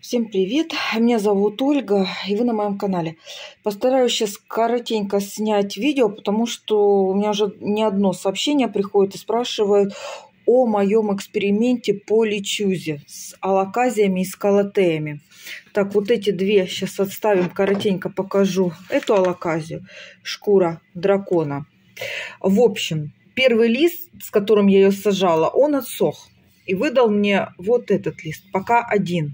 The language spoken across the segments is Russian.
Всем привет! Меня зовут Ольга, и вы на моем канале. Постараюсь сейчас коротенько снять видео, потому что у меня уже не одно сообщение приходит и спрашивают о моем эксперименте по лечузе с алаказиями и с калатеями. Так, вот эти две сейчас отставим, коротенько покажу. Эту алаказию, шкура дракона. В общем, первый лист, с которым я ее сажала, он отсох. И выдал мне вот этот лист, пока один.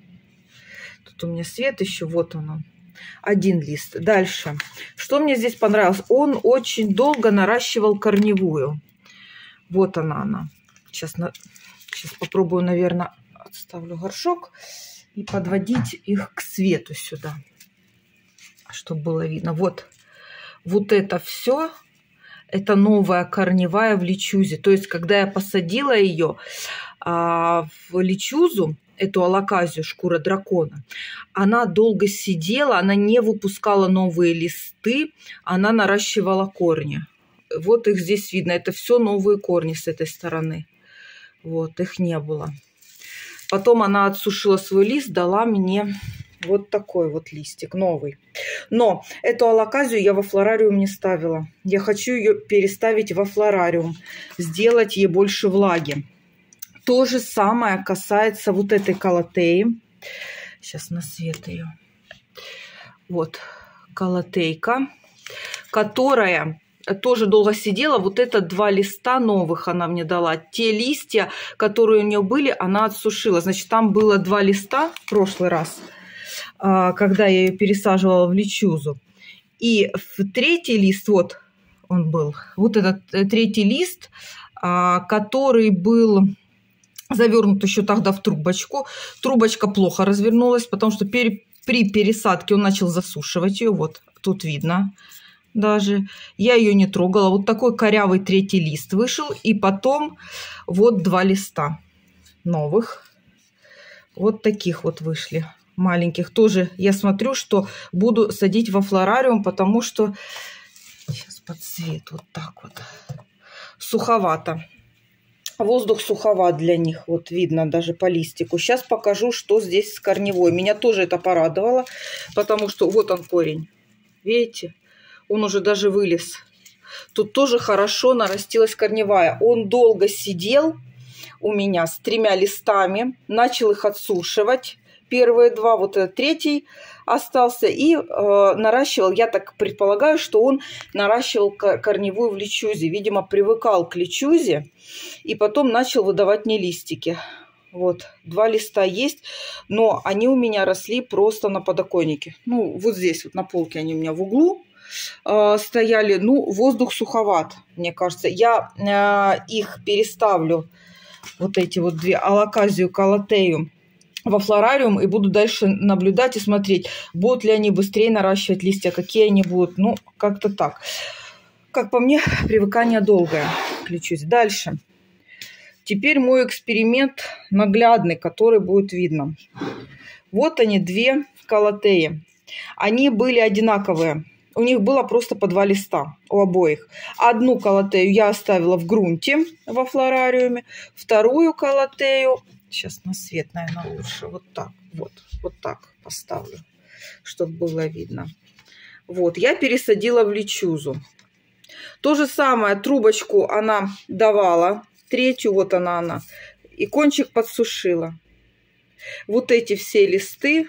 Тут у меня свет еще, вот он. Один лист. Дальше. Что мне здесь понравилось? Он очень долго наращивал корневую. Вот она. Сейчас попробую, наверное, отставлю горшок и подводить их к свету сюда, чтобы было видно. Вот это все. Это новая корневая в лечузе. То есть, когда я посадила ее в лечузу, эту алаказию, шкура дракона, она долго сидела, она не выпускала новые листы, она наращивала корни. Вот их здесь видно. Это все новые корни с этой стороны. Вот, их не было. Потом она отсушила свой лист, дала мне вот такой вот листик, новый. Но эту алаказию я во флорариум не ставила. Я хочу ее переставить во флорариум, сделать ей больше влаги. То же самое касается вот этой калатеи. Сейчас на свет ее. Вот калатейка, которая тоже долго сидела. Вот это два листа новых она мне дала. Те листья, которые у нее были, она отсушила. Значит, там было два листа в прошлый раз, когда я ее пересаживала в лечузу. И в третий лист, вот он был. Вот этот третий лист, который был завернут еще тогда в трубочку. Трубочка плохо развернулась, потому что при пересадке он начал засушивать ее. Вот тут видно даже. Я ее не трогала. Вот такой корявый третий лист вышел. И потом вот два листа новых. Вот таких вот вышли. Маленьких. Тоже я смотрю, что буду садить во флорариум, потому что... Сейчас под цвет. Вот так вот. Суховато. Воздух суховат для них, вот видно даже по листику. Сейчас покажу, что здесь с корневой. Меня тоже это порадовало, потому что вот он корень. Видите? Он уже даже вылез. Тут тоже хорошо нарастилась корневая. Он долго сидел у меня с 3 листами, начал их отсушивать. Первые два, вот этот третий остался, и наращивал, я так предполагаю, что он наращивал корневую в лечузе. Видимо, привыкал к лечузе и потом начал выдавать мне листики. Вот, два листа есть, но они у меня росли просто на подоконнике. Ну, вот здесь вот на полке они у меня в углу стояли. Ну, воздух суховат, мне кажется. Я их переставлю, вот эти вот две, алаказию, калатею, во флорариум, и буду дальше наблюдать и смотреть, будут ли они быстрее наращивать листья, какие они будут. Ну, как-то так. Как по мне, привыкание долгое к лечузе. Дальше. Теперь мой эксперимент наглядный, который будет видно. Вот они, две калатеи. Они были одинаковые. У них было просто по 2 листа у обоих. Одну калатею я оставила в грунте во флорариуме. Вторую калатею... Сейчас на свет, наверное, лучше. Вот так. Вот так поставлю, чтобы было видно. Вот, я пересадила в лечузу. То же самое, трубочку она давала. Третью, вот она. И кончик подсушила. Вот эти все листы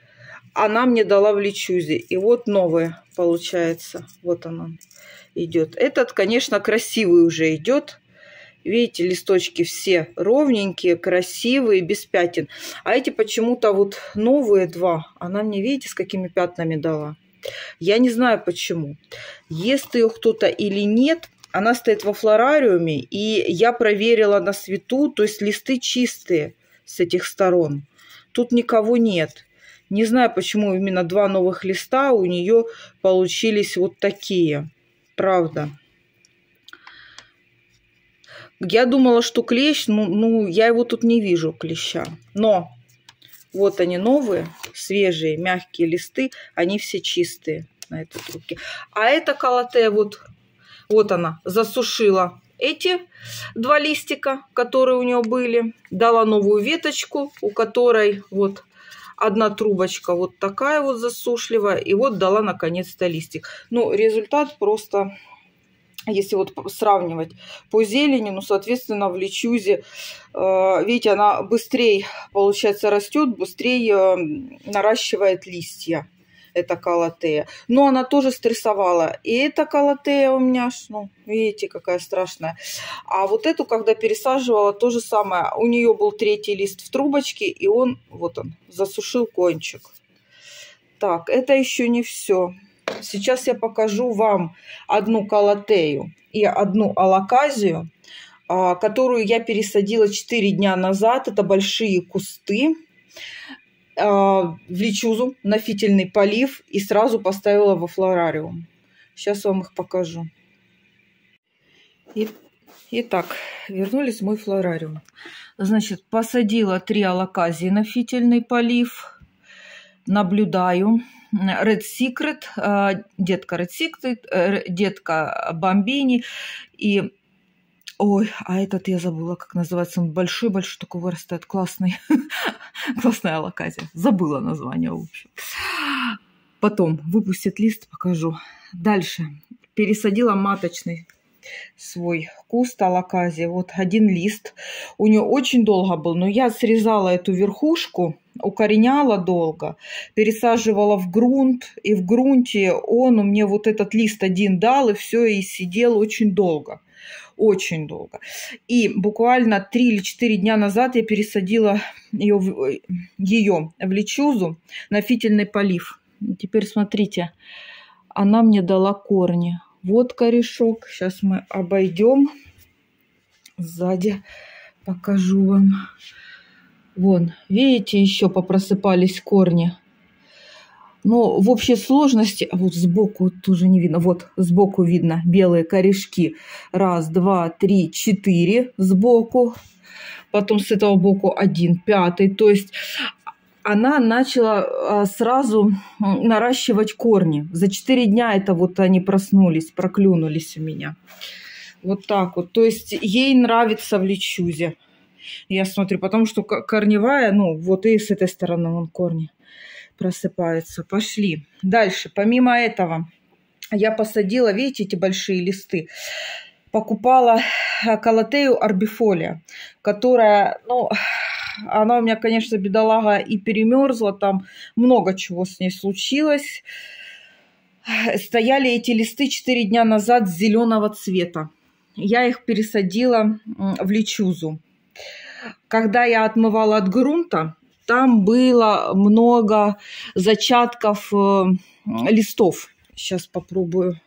она мне дала в лечузе. И вот новые, получается. Вот она идет. Этот, конечно, красивый уже идет. Видите, листочки все ровненькие, красивые, без пятен. А эти почему-то вот новые два, она мне, видите, с какими пятнами дала. Я не знаю почему. Ест ее кто-то или нет, она стоит во флорариуме, и я проверила на свету, то есть листы чистые с этих сторон. Тут никого нет. Не знаю, почему именно два новых листа у нее получились вот такие. Правда. Я думала, что клещ, ну, я его тут не вижу, клеща. Но вот они новые, свежие, мягкие листы, они все чистые на этой трубке. А эта калатея, вот она, засушила эти два листика, которые у нее были. Дала новую веточку, у которой вот одна трубочка вот такая вот засушливая, и вот дала наконец-то листик. Ну, результат просто, если вот сравнивать по зелени, ну, соответственно, в лечузе, видите, она быстрее, получается, растет, быстрее наращивает листья. Это калатея. Но она тоже стрессовала. И эта калатея у меня, ну, видите, какая страшная. А вот эту, когда пересаживала, то же самое. У нее был третий лист в трубочке, и он, вот он, засушил кончик. Так, это еще не все. Сейчас я покажу вам одну калатею и одну алоказию, которую я пересадила 4 дня назад. Это большие кусты. В лечузу на фитильный полив и сразу поставила во флорариум. Сейчас вам их покажу. Итак, вернулись в мой флорариум. Значит, посадила 3 алоказии на фитильный полив. Наблюдаю. Red Secret, детка Red Secret, детка Бомбини и... Ой, а этот я забыла, как называется. Он большой-большой, такой вырастает. Классный. Классная алоказия. Забыла название, в общем. Потом выпустит лист, покажу. Дальше. Пересадила маточный свой куст алоказии. Вот один лист. У нее очень долго был, но я срезала эту верхушку, укореняла долго, пересаживала в грунт, и в грунте он мне вот этот лист один дал, и все, и сидел очень долго. Очень долго. И буквально 3 или 4 дня назад я пересадила ее в лечузу на фитильный полив. Теперь смотрите, она мне дала корни. Вот корешок. Сейчас мы обойдем. Сзади покажу вам. Вон, видите, еще попросыпались корни. Но в общей сложности, вот сбоку тоже не видно, вот сбоку видно белые корешки. 1, 2, 3, 4 сбоку. Потом с этого боку 1, 5. То есть она начала сразу наращивать корни. За 4 дня это вот они проснулись, проклюнулись у меня. Вот так вот. То есть ей нравится в лечузе. Я смотрю, потому что корневая, ну вот и с этой стороны вон корни просыпаются. Пошли. Дальше. Помимо этого, я посадила, видите, эти большие листы. Покупала калатею арбифолия, которая, ну, она у меня, конечно, бедолага и перемерзла. Там много чего с ней случилось. Стояли эти листы 4 дня назад зеленого цвета. Я их пересадила в лечузу. Когда я отмывала от грунта, там было много зачатков листов. Сейчас попробую.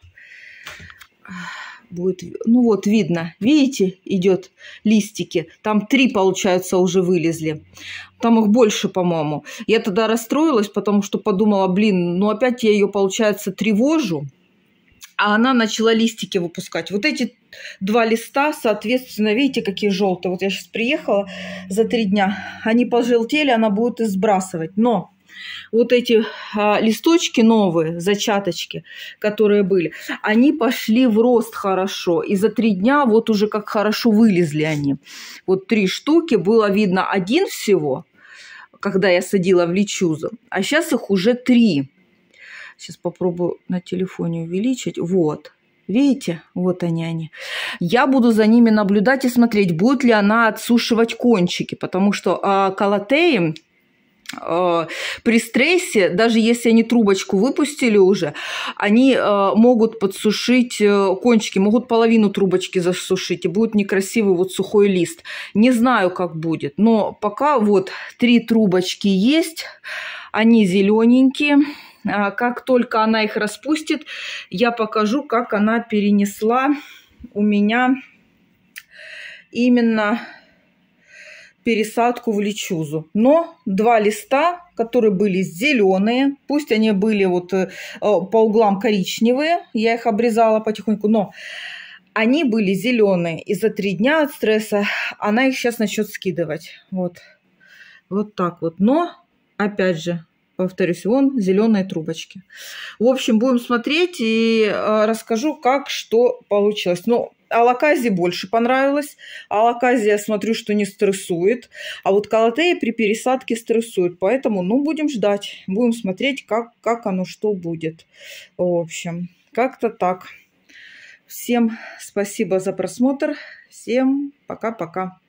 Будет, ну вот видно, видите, идет листики. Там 3, получается, уже вылезли. Там их больше, по-моему. Я тогда расстроилась, потому что подумала, блин, ну опять я ее, получается, тревожу. А она начала листики выпускать. Вот эти 2 листа, соответственно, видите, какие желтые. Вот я сейчас приехала за 3 дня. Они пожелтели, она будет их сбрасывать. Но вот эти листочки новые, зачаточки, которые были, они пошли в рост хорошо. И за 3 дня вот уже как хорошо вылезли они. Вот 3 штуки, было видно 1 всего, когда я садила в лечузу. А сейчас их уже 3. Сейчас попробую на телефоне увеличить. Вот. Видите? Вот они. Я буду за ними наблюдать и смотреть, будет ли она отсушивать кончики. Потому что калатеи при стрессе, даже если они трубочку выпустили уже, они могут подсушить кончики, могут половину трубочки засушить, и будет некрасивый вот сухой лист. Не знаю, как будет, но пока вот 3 трубочки есть, они зелененькие. Как только она их распустит, я покажу, как она перенесла у меня именно пересадку в лечузу. Но 2 листа, которые были зеленые, пусть они были вот по углам коричневые, я их обрезала потихоньку, но они были зеленые. И за 3 дня от стресса она их сейчас начнет скидывать. Вот так вот. Но, опять же, повторюсь, вон зеленые трубочки. В общем, будем смотреть и расскажу, как что получилось. Но алаказия больше понравилось. Алаказия, я смотрю, что не стрессует. А вот калатея при пересадке стрессует. Поэтому, ну, будем ждать. Будем смотреть, как оно, что будет. В общем, как-то так. Всем спасибо за просмотр. Всем пока-пока.